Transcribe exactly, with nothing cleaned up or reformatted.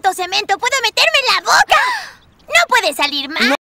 tanto cemento puedo meterme en la boca? ¡No puede salir mal!